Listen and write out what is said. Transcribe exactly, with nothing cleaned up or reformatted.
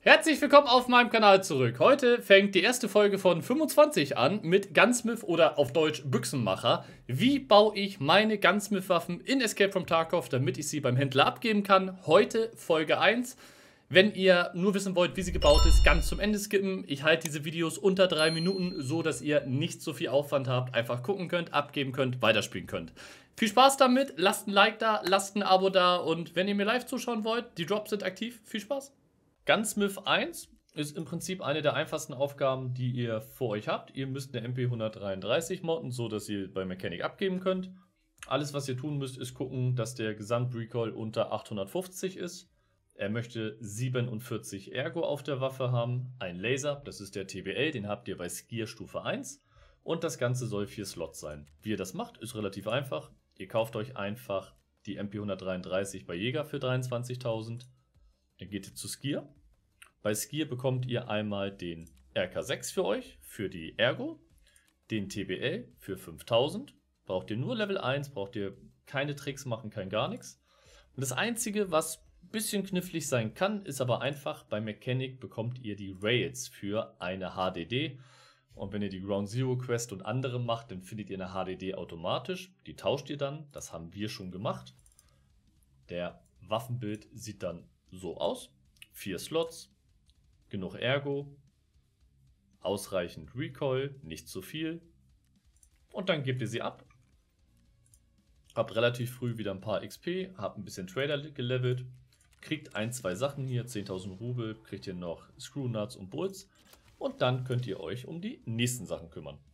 Herzlich willkommen auf meinem Kanal zurück. Heute fängt die erste Folge von fünfundzwanzig an mit Gunsmith oder auf Deutsch Büchsenmacher. Wie baue ich meine Gunsmith-Waffen in Escape from Tarkov, damit ich sie beim Händler abgeben kann? Heute Folge eins. Wenn ihr nur wissen wollt, wie sie gebaut ist, ganz zum Ende skippen. Ich halte diese Videos unter drei Minuten, so dass ihr nicht so viel Aufwand habt. Einfach gucken könnt, abgeben könnt, weiterspielen könnt. Viel Spaß damit, lasst ein Like da, lasst ein Abo da und wenn ihr mir live zuschauen wollt, die Drops sind aktiv. Viel Spaß! Gunsmith eins ist im Prinzip eine der einfachsten Aufgaben, die ihr vor euch habt. Ihr müsst eine M P hundertdreiunddreißig modden, so dass ihr bei Mechanic abgeben könnt. Alles, was ihr tun müsst, ist gucken, dass der Gesamt-Recoil unter achthundertfünfzig ist. Er möchte siebenundvierzig Ergo auf der Waffe haben, ein Laser, das ist der T B L, den habt ihr bei Skier Stufe eins. Und das Ganze soll vier Slots sein. Wie ihr das macht, ist relativ einfach. Ihr kauft euch einfach die M P hundertdreiunddreißig bei Jäger für dreiundzwanzigtausend. Dann geht ihr zu Skier. Bei Skier bekommt ihr einmal den R K sechs für euch, für die Ergo, den T B L für fünftausend. Braucht ihr nur Level eins, braucht ihr keine Tricks machen, kein gar nichts. Und das Einzige, was ein bisschen knifflig sein kann, ist aber einfach, bei Mechanic bekommt ihr die Rails für eine H D D. Und wenn ihr die Ground Zero Quest und andere macht, dann findet ihr eine H D D automatisch. Die tauscht ihr dann, das haben wir schon gemacht. Der Waffenbild sieht dann so aus. Vier Slots, genug Ergo, ausreichend Recoil, nicht zu viel. Und dann gebt ihr sie ab. Habt relativ früh wieder ein paar X P, habt ein bisschen Trader gelevelt. Kriegt ein, zwei Sachen hier, zehntausend Rubel, kriegt ihr noch Screw Nuts und Bulls. Und dann könnt ihr euch um die nächsten Sachen kümmern.